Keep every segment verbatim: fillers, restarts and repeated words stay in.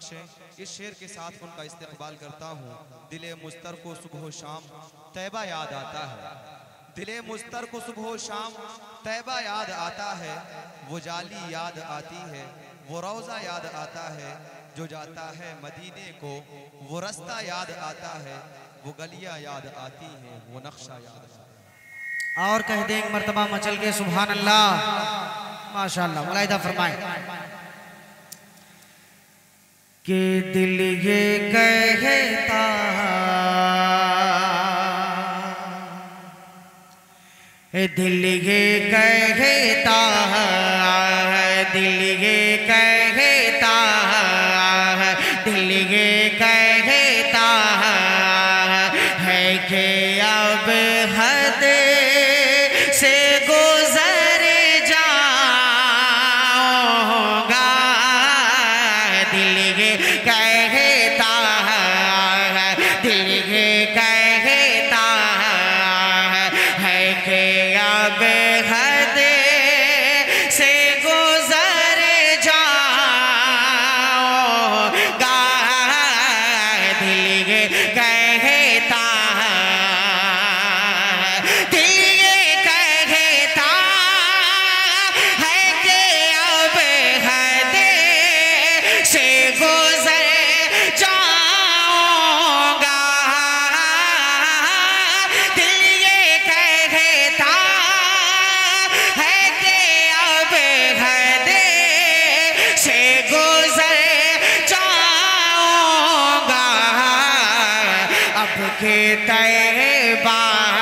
بخشیں۔ اس شعر کے ساتھ ان کا استقبال کرتا ہوں۔ دل مضطر کو صبح و شام طیبہ یاد آتا ہے، دل مضطر کو صبح و شام طیبہ یاد آتا ہے، وہ جالی یاد آتی ہے، وہ روضہ یاد آتا ہے، جو جاتا ہے مدینے کو وہ رستہ یاد آتا ہے، وہ گلیاں یاد آتی ہیں، وہ نقشہ یاد آتا ہے۔ اور کہہ دیں ایک مرتبہ مچل کے سبحان اللہ، ماشاءاللہ، ملاحظہ فرمائیں کہ دل یہ کہتا ہے، دل یہ کہتا ہے، دل یہ کہتا ہے، دل یہ کہتا ہے کہ اب حد سے گزر جاؤں گا، دل یہ کہتا ہے، دل یہ کہتا ہے کہ اب حد سے گزر جاؤں گا، دل یہ کہتا کہ طیبہ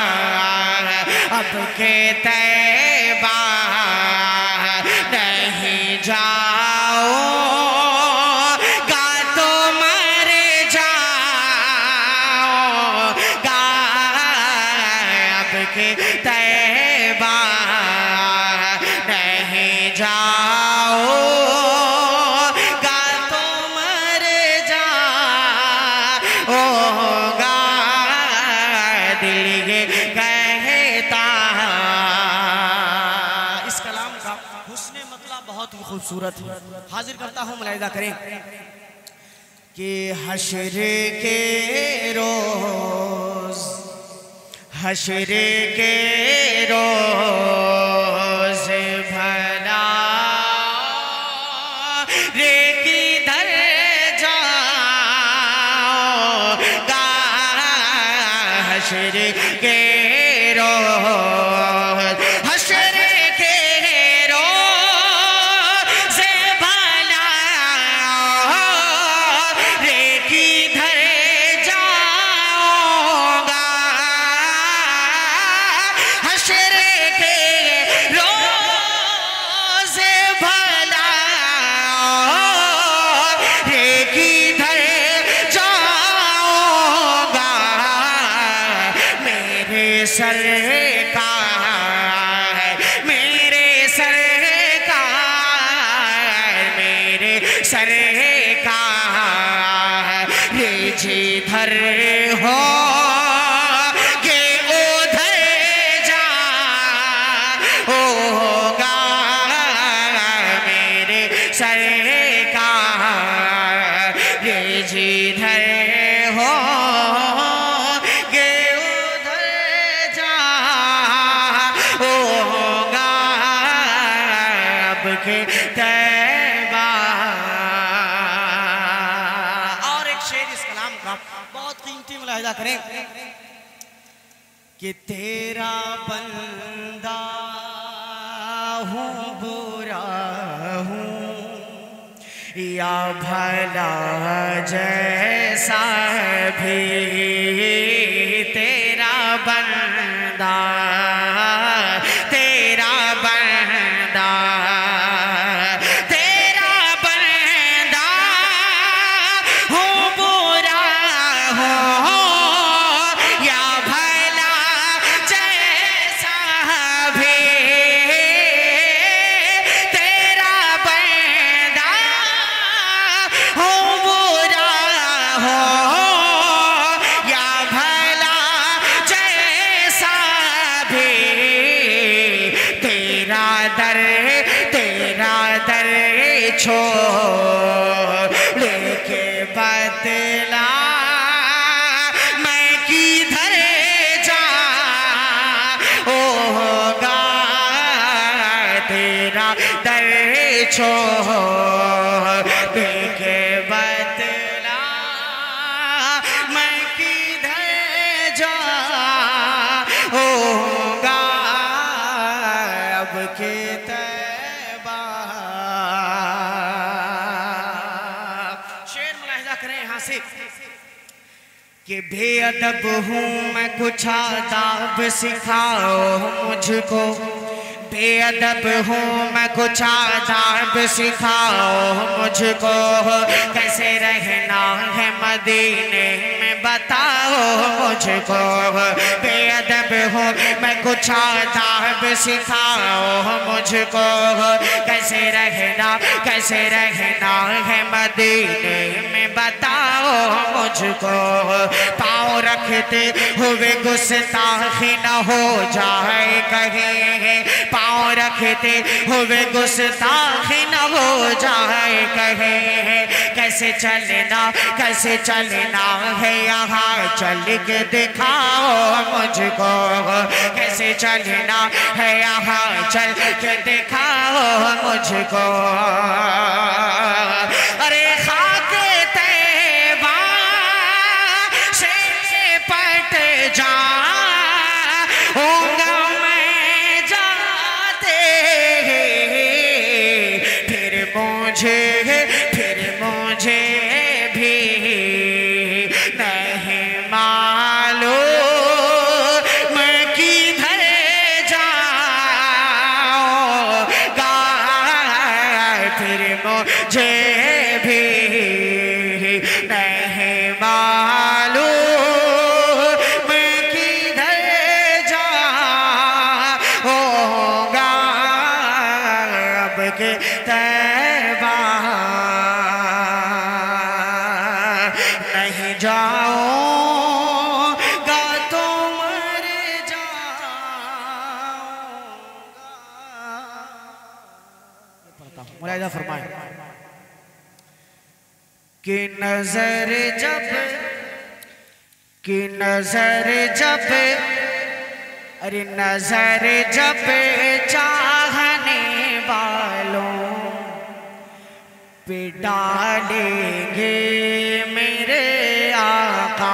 اب کہ طیبہ نہیں جاؤ گا تو مر جاؤ گا، اب کہ طیبہ نہیں جاؤ گا تو مر جاؤ گا، دل یہ کہتا۔ اس کلام کا حسن مطلب بہت ہی خوبصورت ہے، حاضر کرتا ہوں، ملاحظہ کریں کہ حشر کے روز، حشر کے روز بھلا رے کدھر جاؤ گا، حشر کے روز، حشر کے روز بھلا رے کدھر جاؤں گا، حشر کے روز بھلا رے کدھر جاؤں گا، میرے سرکار ہے، میرے سرکار، میرے سرکار جدھر ہو کہ ادھر جاؤں گا، میرے سرکار جدھر ہو طیبہ۔ اور ایک شعر اس کلام کا بہت قیمتی، ملاحظہ کریں کہ تیرا بندہ ہوں برا ہوں یا بھلا جیسا بھی، تیرا بندہ تیرا بندہ تیرا بندہ ہوں برا ہوں یا بھلا جیسا بھی، تیرا بندہ ہوں برا ہوں یا بھلا جیسا بھی، تیرا در تیرا در چھوڑ کے چھوڑ کے بتلا میں کدھر جاؤں گا اب کے طیبہ. شعر ملاحظہ کریں یہاں سے کہ بے ادب ہوں میں کچھ آداب سکھاؤ مجھ کو. بے ادب ہوں میں کچھ آداب سکھاؤ مجھ کو. کیسے رہنا ہے مدینے میں بتاؤ مجھ کو. بے ادب ہوں میں کچھ آداب سکھاؤ مجھ کو. کیسے رہنا کیسے رہنا ہے مدینے میں بتاؤ مجھ کو. پاؤں رکھتے ہوئے گستاخی نہ ہو جائے کہیں. پاؤں رکھتے ہوئے گستاخی نہ ہو جائے کہیں. کیسے چلنا کیسے چلنا ہے یہاں چل کے دکھاؤ مجھ کو. کیسے چلنا ہے یہاں چل کے دکھاؤ مجھ کو. ارے خاک طیبہ سے پٹ جاؤں گا میں جاتے پھر مجھے پھر مجھے بھی نہیں معلوم میں کدھر جاؤں گا پھر مجھے بھی نہیں معلوم میں کدھر جاؤں گا اب کے طیبہ نہیں جاؤں گا تو مر جاؤں گا. ملاحظہ فرمائیں کہ نظر جب کہ نظر جب ارے نظر جب چاہنے والوں پہ ڈالیں گے میرے آقا.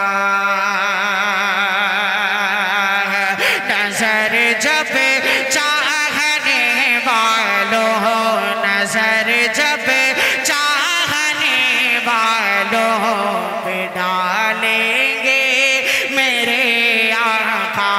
نظر جب چاہنے والوں نظر جب چاہنے والوں پہ ڈالیں گے میرے آقا.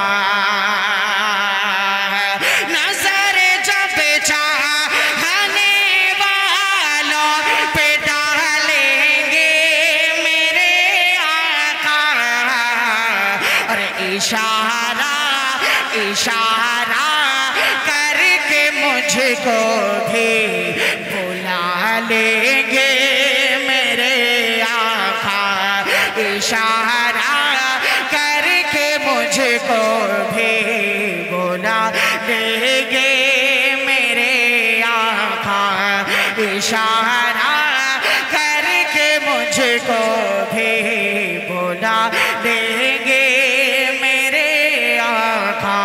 نظر جب چاہنے والوں پہ ڈالیں گے میرے آقا. اور اشارہ اشارہ کر کے مجھ کو بھی بلا لیں گے میرے آقا. اشارہ کر کے مجھ کو بھی بلا لیں گے میرے آقا. اشارہ کر کے مجھ کو بھی بلا لیں گے میرے آقا.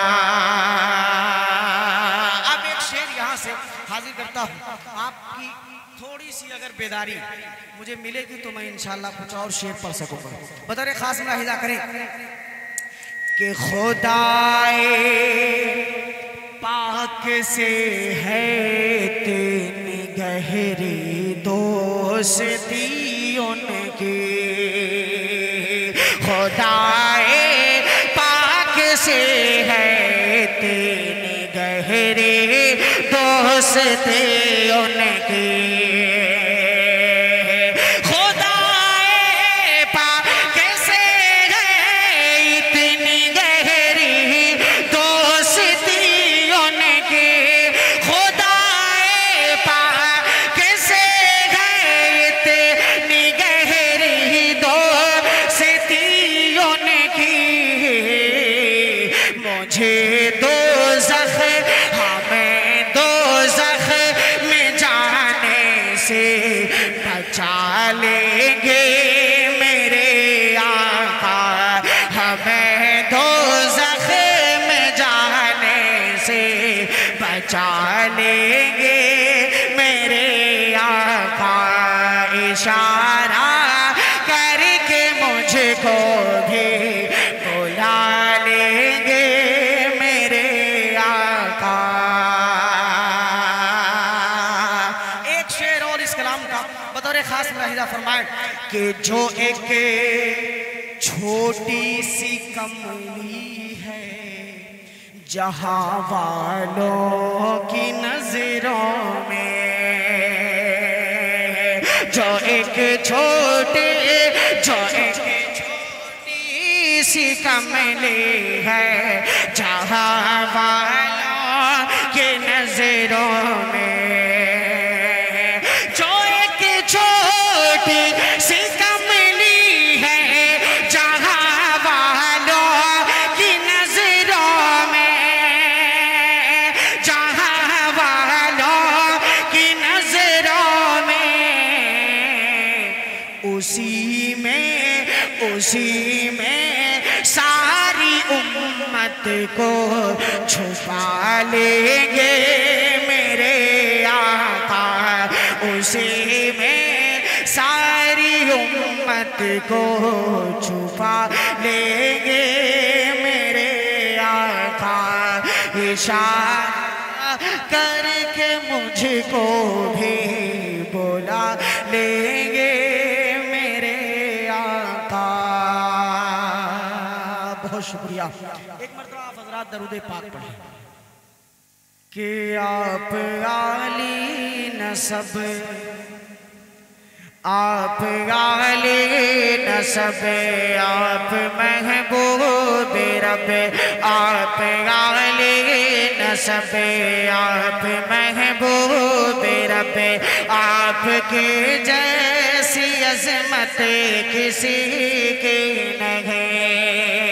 اب ایک شعر یہاں سے حاضر کرتا ہوں. آپ کی تھوڑی سی اگر بیداری مجھے ملے گی تو میں انشاءاللہ کچھ اور شعر پڑھ سکوں گا. بطور خاص ملاحظہ کریں کہ خدائے پاک سے ہے اتنی گہری دوستی ان کی. خدائے پاک سے ہے اتنی گہری دوستی ان کی. مجھے دوزخ ہمیں دوزخ میں جانے سے بچا لیں گے میرے آقا. ہمیں دوزخ میں جانے سے بچا لیں گے اشارہ کر کے مجھ کو بھی بلا لیں گے میرے آقا۔ ایک شعر اور اس کلام کا بطور خاص ملاحظہ فرمائیں کہ جو ایک چھوٹی سی کملی ہے جہاں والوں کی نظروں میں، جو ایک چھوٹی جو ایک چھوٹی سی کملی ہے جہاں والوں کی نظروں میں، جو ایک چھوٹی سی کملی ہے جہاں والوں کی نظروں میں، جہاں والوں کی نظروں میں، اسی میں اسی میں ساری امت کو چھپا لیں گے میرے آقا، اسی میں ساری امت کو چھپا لیں گے میرے آقا۔ اشارہ کر کے مجھ کو بھی بلا لیں گے میرے آقا۔ بہت شکریہ۔ ایک مرتبہ آپ حضرات درود پاک پڑھیں کہ آپ عالی نسب، آپ عالی نسب، آپ محبوب رب، آپ عالی نسب، آپ محبوب رب، آپ کے جیسی عظمت کسی کی نہیں،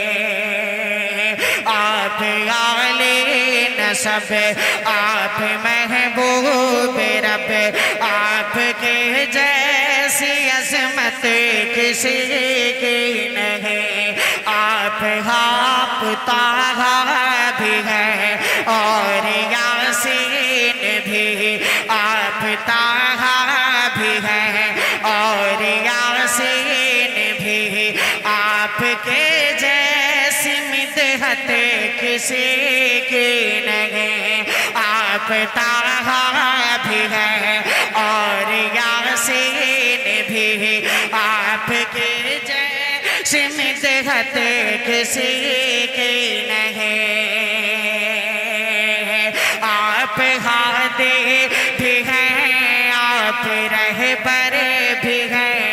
آپ عالی نسب، آپ محبوب رب، آپ کے جیسی عظمت کسی کی نہیں، آپ آپ طٰہٰ بھی ہیں اور یاسین بھی، آپ طٰہٰ بھی ہیں اور یاسین بھی، آپ کے جیسی مدحت کسی کی نہیں، آپ طٰہٰ بھی ہیں اور یاسین بھی، آپ کے جیسی مدحت کسی کی نہیں، آپ ہادی بھی ہیں آپ رہبر بھی ہیں،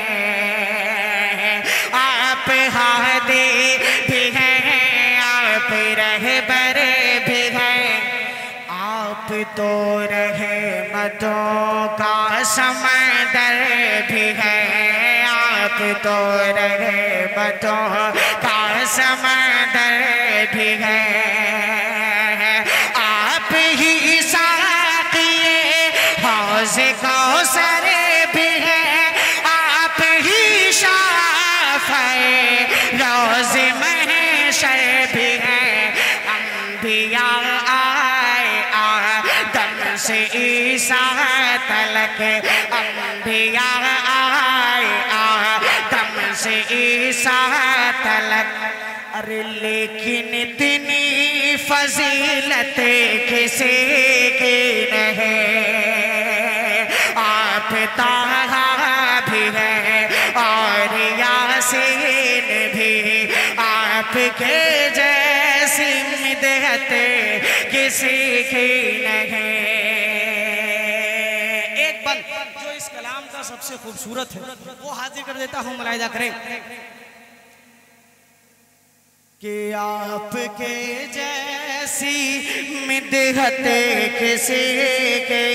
آپ ہادی بھی ہیں آپ رہبر بھی ہیں، آپ تو رحمتوں کا سمندر بھی ہے، آپ تو رحمتوں کا سمندر بھی ہے، آپ ہی ساقی حوض کوثر بھی ہے، آپ ہی شافعِ روز محشر بھی ہے، انبیاء آئے آدم سے عیسیٰ تلک، انبیاء آئے آدم سے عیسیٰ تلک، ارے لیکن اتنی فضیلت کسی کی نہیں، آپ طٰہٰ بھی ہیں اور یاسین بھی، آپ کے جیسی مدحت کسی کی نہیں۔ ایک بند جو اس کلام کا سب سے خوبصورت ہے وہ حاضر کر دیتا ہوں، ملاحظہ کریں کہ آپ کے جیسی مدحت کسی کی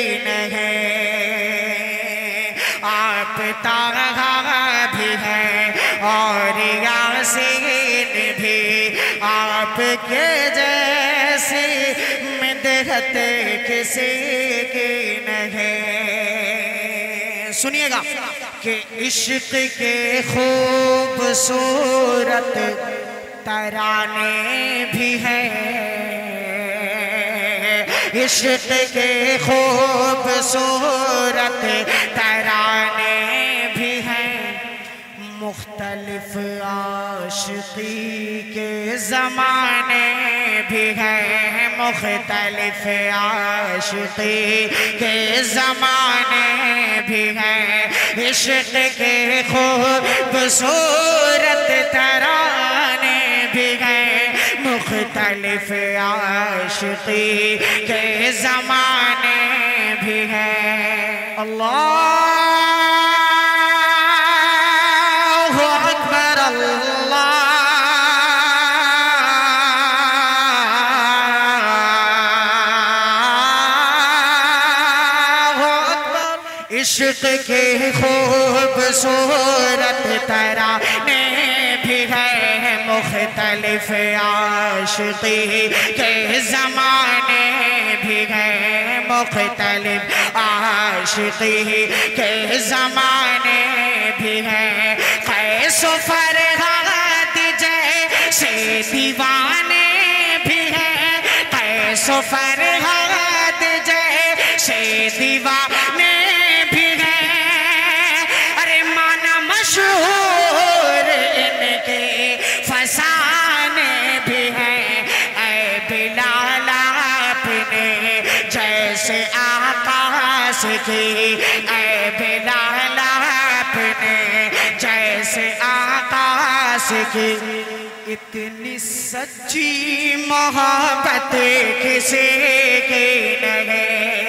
نہیں، آپ طٰہٰ بھی ہیں اور یاسین بھی، آپ کے جیسی مدحت کسی کی نہیں۔ سنیے گا کہ عشق کے خوبصورت ترانے بھی ہیں، عشق کے خوبصورت ترانے زمانے بھی ہیں مختلف، عاشقی کے زمانے بھی ہیں، عشق کے خوبصورت ترانے بھی ہیں مختلف، عاشقی کے زمانے بھی ہیں۔ اللہ اکبر، اللہ اکبر۔ عشق کے خوبصورت ترانے بھی ہے مختلف، عاشقی کے زمانے بھی ہے مختلف، عاشقی کے زمانے بھی ہے۔ قیس و فرحاد جیسے دیوانے بھی ہیں، قیس و فرحاد جیسے دیوانے بھی ہیں، ارے مانا مشہور ان کے فسانے بھی ہیں۔ اے بلال آپ نے جیسے آقاش کی، اے بلال آپ نے جیسے آقاش کی، اتنی سچی محبت کسی کی نہیں۔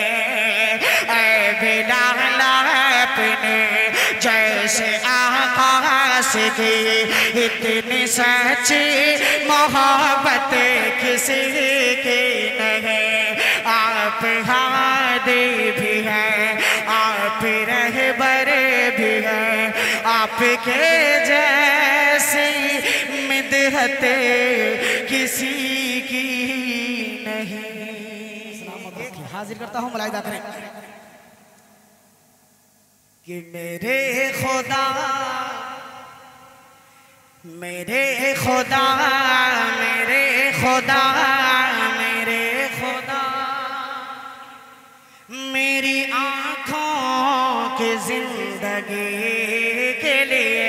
اے بلال آپ نے جیسے آقاش کی، اتنی سچی محبت کسی کی نہیں۔ آپ ہادی بھی ہیں، آپ رہبر بھی ہیں، آپ کے جیسی مدحت کسی کی نہیں۔ حاضر کرتا ہوں، ملاحظہ کریں کہ میرے خدا میرے خدا میرے خدا میرے خدا میری آنکھوں کی زندگی کے لیے،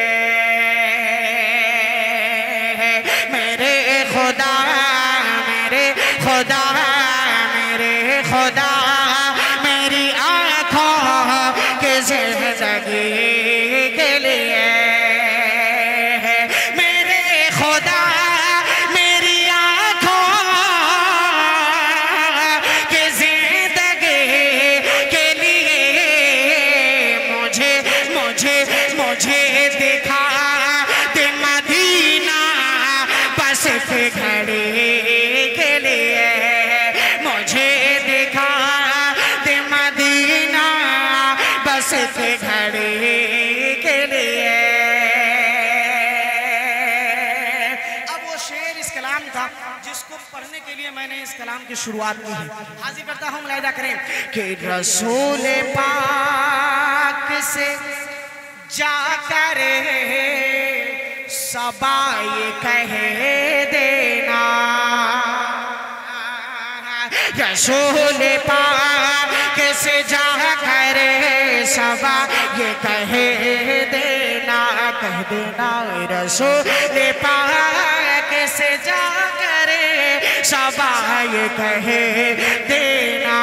میرے خدا میرے خدا میرے خدا میری آنکھوں کی زندگی کے لیے، میرے خدا میری آنکھوں کی زندگی کے لیے، مجھے مجھے مجھے دکھا دے مدینہ بس ایک گھڑی کے لیے، مجھے دکھا دے مدینہ بس ایک گھڑی کے لیے۔ اب وہ شعر اس کلام تھا جس کو پڑھنے کے لیے میں نے اس کلام کی شروعات کی ہے۔ حاضر کرتا ہوں، ملاحظہ کریں کہ رسول پاک سے جا کر صبا یہ کہہ دینا، رسول پاک سے جا کر صبا یہ کہہ دینا، کہہ دینا رسول پاک سے جا کر صبا یہ کہہ دینا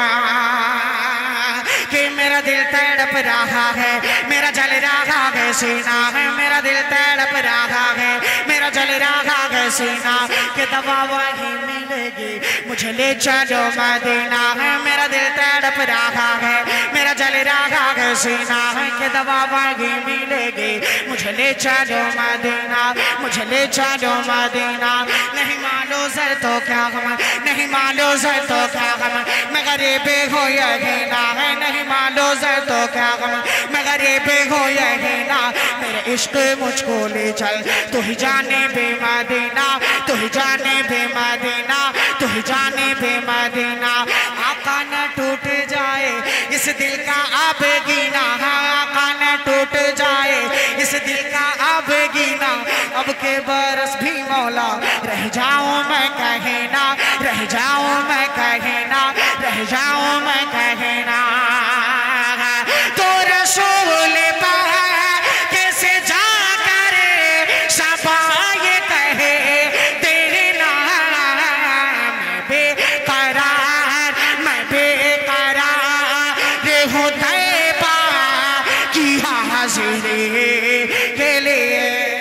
کہ میرا دل تڑپ رہا ہے، میرا جل رہا ہے سینہ ہے، میرا دل تڑپ رہا ہے، میرا جل رہا ہے سینہ، کہ دوا وہی ملے گی مجھے لے چلو مدینہ ہے، میرا دل تڑپ رہا ہے، میرا جل رہا ہے سینہ ہے، کہ دوا وہی ملے گی مجھے لے چلو مدینہ، مجھے لے چلو مدینہ۔ نہیں مالو زر تو کیا غم، نہیں مالو زر تو کیا غم، میں غریب ہو یقینا ہے، نہیں مالو زر تو کیا غم، میں غریب ہو یقینا، میرے عشق مجھ کو لے چل، تو ہی جانے بے مدینہ، تو ہی جانے بے مدینہ، تو ہی جانے بے مدینہ۔ آقا نہ ٹوٹ جائے اس دل کا آب گینا، آقا نہ ٹوٹ جائے اس دل کا آب گینا، اب کے برس بھی مولا رہ جاؤں میں کہنا، رہ جاؤں میں کہنا، رہ جاؤں میں کہنا۔ تو رسول پاک سے جا کر صبا یہ کہے حاضری کے لیے.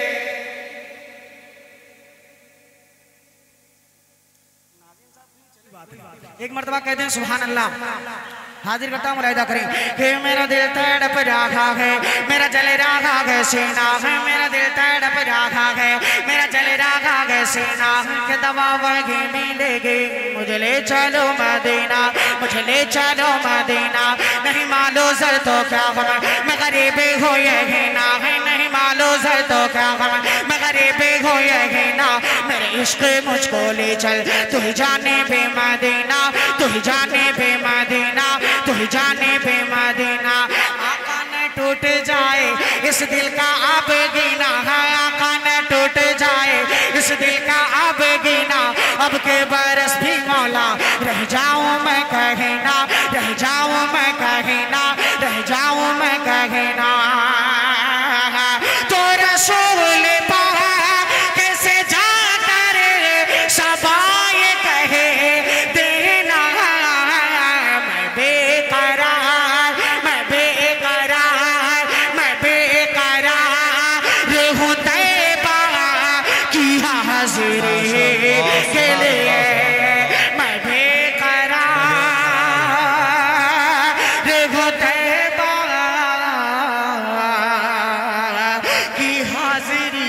ایک مرتبہ کہتے ہیں سبحان اللہ. حاضر کرتا ہوں ملاحظہ کریں کہ میرا دل تڑپ رہا ہے, میرا جل رہا ہے سینہ ہے, میرا دل تڑپ رہا ہے, میرا جل رہا ہے سینہ کہ دوا وہی ملے گی. مجھے لے چلو مدینہ, مجھے لے چلو مدینہ. نہیں مالو زر تو کیا غم, میں غریبی ہو یہی نہ ہے. نہیں مالو زر تو کیا غم, میں غریبی ہو یہی نہ. میرے عشق مجھ کو لے چل, تو ہی جانے بے مدینہ, تو ہی جانے بے مدینہ, تو ہی جانے بے مدینہ. آقا نہ ٹوٹ جائے اس دل کا اب گینا ہے, آقا نہ ٹوٹ جائے اس دل کا اب گینا. اب کے برس بھی مولا رہ جاؤں میں کہنا, رہ جاؤں میں کہنا, رہ جاؤں میں کہنا. تو رسول پاک کیسے جا کر سبائے کہے دینا. میں بے قرار, میں بے قرار, میں بے قرار ہوں طیبہ کی حاضری کے لیے. میں بے قرار ہوں طیبہ کی حاضری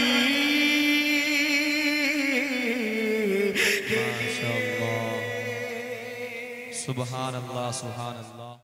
کے لیے. سبحان اللہ, سبحان اللہ.